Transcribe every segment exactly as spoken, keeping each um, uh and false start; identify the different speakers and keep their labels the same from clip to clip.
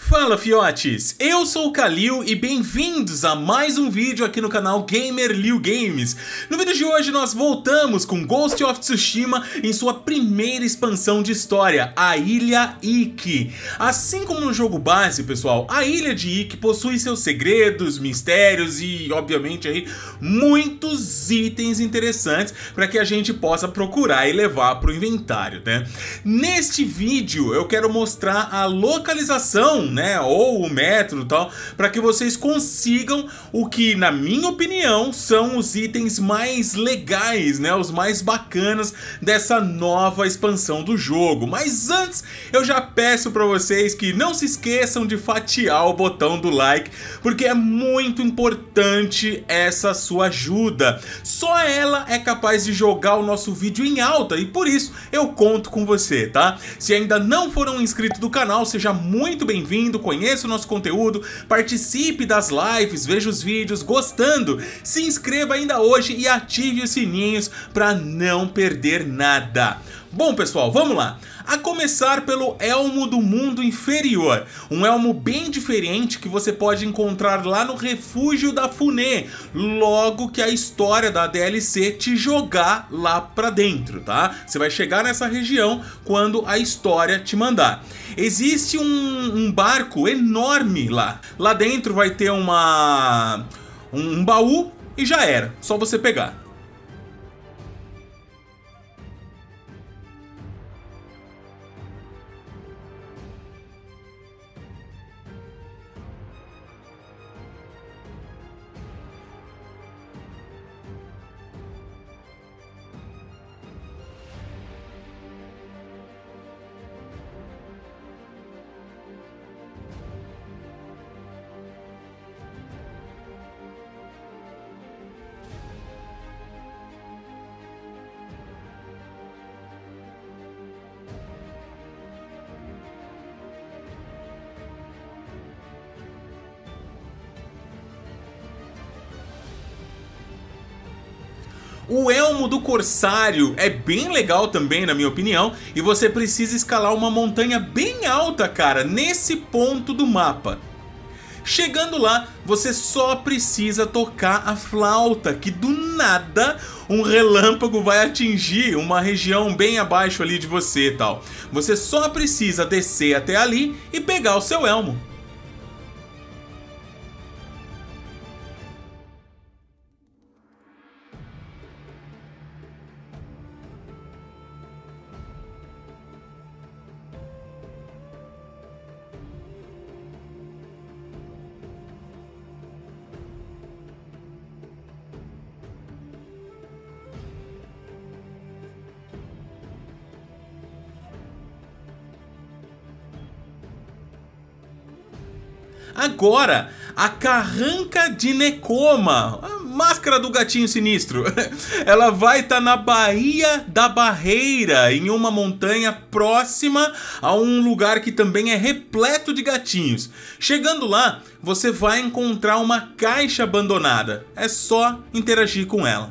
Speaker 1: Fala fiotes, eu sou o Kalil e bem-vindos a mais um vídeo aqui no canal GamerLil Games. No vídeo de hoje nós voltamos com Ghost of Tsushima em sua primeira expansão de história, a Ilha Iki. Assim como no jogo base, pessoal, a Ilha de Iki possui seus segredos, mistérios e, obviamente, aí, muitos itens interessantes para que a gente possa procurar e levar para o inventário, né? Neste vídeo eu quero mostrar a localização, né, ou o metro e tal, para que vocês consigam o que, na minha opinião, são os itens mais legais, né, os mais bacanas dessa nova expansão do jogo. Mas antes, eu já peço para vocês que não se esqueçam de fatiar o botão do like, porque é muito importante essa sua ajuda. Só ela é capaz de jogar o nosso vídeo em alta e por isso eu conto com você, tá? Se ainda não for um inscrito do canal, seja muito bem-vindo. Conheça o nosso conteúdo, participe das lives, veja os vídeos, gostando, se inscreva ainda hoje e ative os sininhos para não perder nada. Bom pessoal, vamos lá. A começar pelo Elmo do Mundo Inferior, um elmo bem diferente que você pode encontrar lá no Refúgio da Funé, logo que a história da D L C te jogar lá pra dentro, tá? Você vai chegar nessa região quando a história te mandar. Existe um, um barco enorme lá, lá dentro vai ter uma, um, um baú e já era, só você pegar. O elmo do Corsário é bem legal também, na minha opinião, e você precisa escalar uma montanha bem alta, cara, nesse ponto do mapa. Chegando lá, você só precisa tocar a flauta, que do nada um relâmpago vai atingir uma região bem abaixo ali de você e tal. Você só precisa descer até ali e pegar o seu elmo. Agora, a Carranca de Nekoma, a máscara do gatinho sinistro, ela vai estar tá na Baía da Barreira, em uma montanha próxima a um lugar que também é repleto de gatinhos. Chegando lá, você vai encontrar uma caixa abandonada, é só interagir com ela.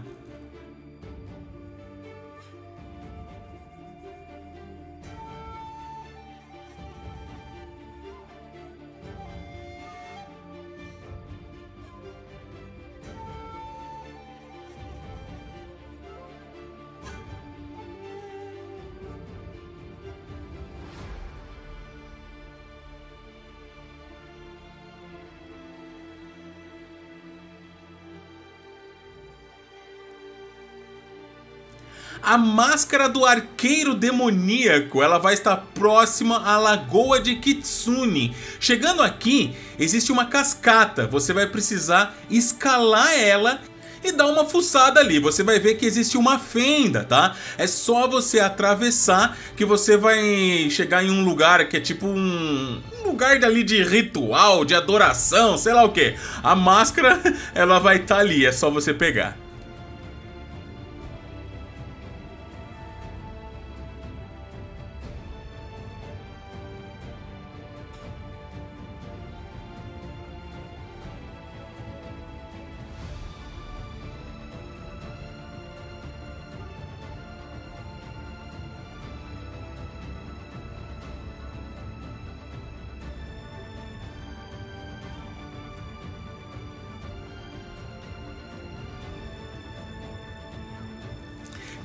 Speaker 1: A máscara do arqueiro demoníaco, ela vai estar próxima à Lagoa de Kitsune. Chegando aqui, existe uma cascata, você vai precisar escalar ela e dar uma fuçada ali. Você vai ver que existe uma fenda, tá? É só você atravessar que você vai chegar em um lugar que é tipo um... um lugar dali de ritual, de adoração, sei lá o que. A máscara, ela vai estar ali, é só você pegar.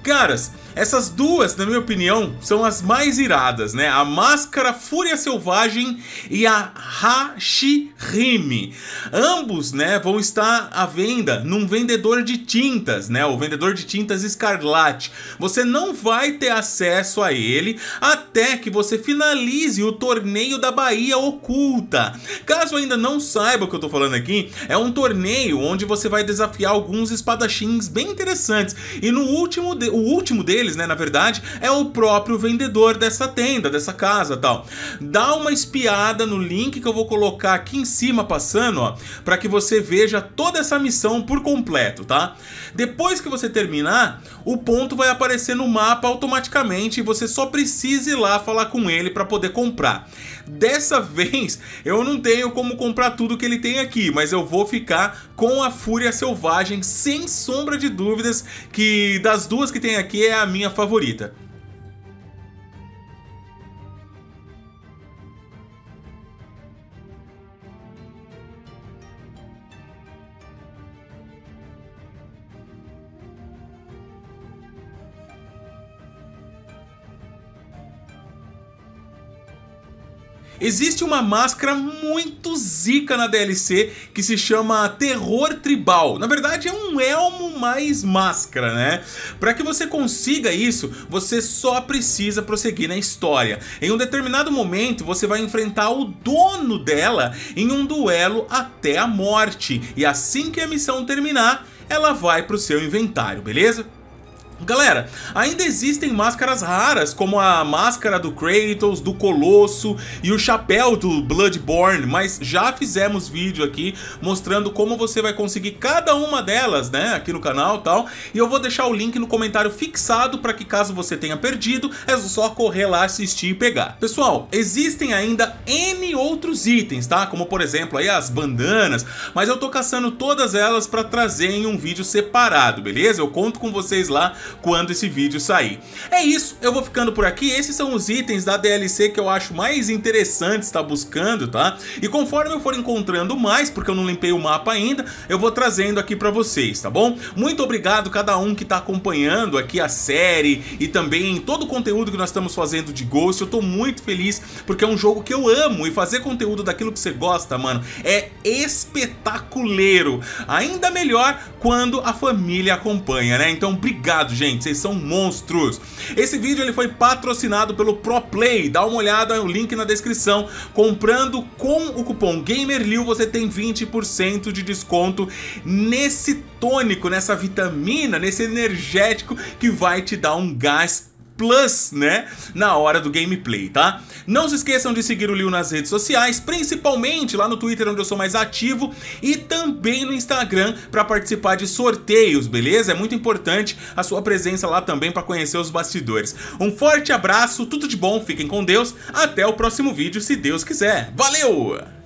Speaker 1: Caras, essas duas, na minha opinião, são as mais iradas, né? A Máscara Fúria Selvagem e a Hashirime. Ambos, né, vão estar à venda num vendedor de tintas, né? O vendedor de tintas Escarlate. Você não vai ter acesso a ele até que você finalize o torneio da Baía Oculta. Caso ainda não saiba o que eu tô falando aqui, é um torneio onde você vai desafiar alguns espadachins bem interessantes. E no último, de, o último deles, né, na verdade, é o próprio vendedor dessa tenda, dessa casa, tal. Dá uma espiada no link que eu vou colocar aqui em cima passando, ó, para que você veja toda essa missão por completo, tá? Depois que você terminar, o ponto vai aparecer no mapa automaticamente e você só precisa ir lá falar com ele para poder comprar. Dessa vez, eu não tenho como comprar tudo que ele tem aqui, mas eu vou ficar com a Fúria Selvagem, sem sombra de dúvidas, que das duas que tem aqui é a minha favorita. Existe uma máscara muito zica na D L C que se chama Terror Tribal. Na verdade é um elmo mais máscara, né? Para que você consiga isso, você só precisa prosseguir na história. Em um determinado momento você vai enfrentar o dono dela em um duelo até a morte. E assim que a missão terminar, ela vai pro seu inventário, beleza? Galera, ainda existem máscaras raras, como a máscara do Kratos, do Colosso e o chapéu do Bloodborne, mas já fizemos vídeo aqui mostrando como você vai conseguir cada uma delas, né, aqui no canal e tal, e eu vou deixar o link no comentário fixado para que caso você tenha perdido, é só correr lá, assistir e pegar. Pessoal, existem ainda N outros itens, tá, como por exemplo aí as bandanas, mas eu tô caçando todas elas para trazer em um vídeo separado, beleza? Eu conto com vocês lá quando esse vídeo sair. É isso, eu vou ficando por aqui. Esses são os itens da D L C que eu acho mais interessante estar buscando, tá? E conforme eu for encontrando mais, porque eu não limpei o mapa ainda, eu vou trazendo aqui pra vocês, tá bom? Muito obrigado a cada um que tá acompanhando aqui a série e também todo o conteúdo que nós estamos fazendo de Ghost. Eu tô muito feliz porque é um jogo que eu amo e fazer conteúdo daquilo que você gosta, mano, é espetaculeiro. Ainda melhor quando a família acompanha, né? Então, obrigado, gente, vocês são monstros. Esse vídeo ele foi patrocinado pelo ProPlay. Dá uma olhada no link na descrição. Comprando com o cupom GamerLiu você tem vinte por cento de desconto nesse tônico, nessa vitamina, nesse energético que vai te dar um gás plus, né, na hora do gameplay, tá? Não se esqueçam de seguir o Liu nas redes sociais, principalmente lá no Twitter, onde eu sou mais ativo, e também no Instagram para participar de sorteios, beleza? É muito importante a sua presença lá também para conhecer os bastidores. Um forte abraço, tudo de bom, fiquem com Deus, até o próximo vídeo, se Deus quiser. Valeu!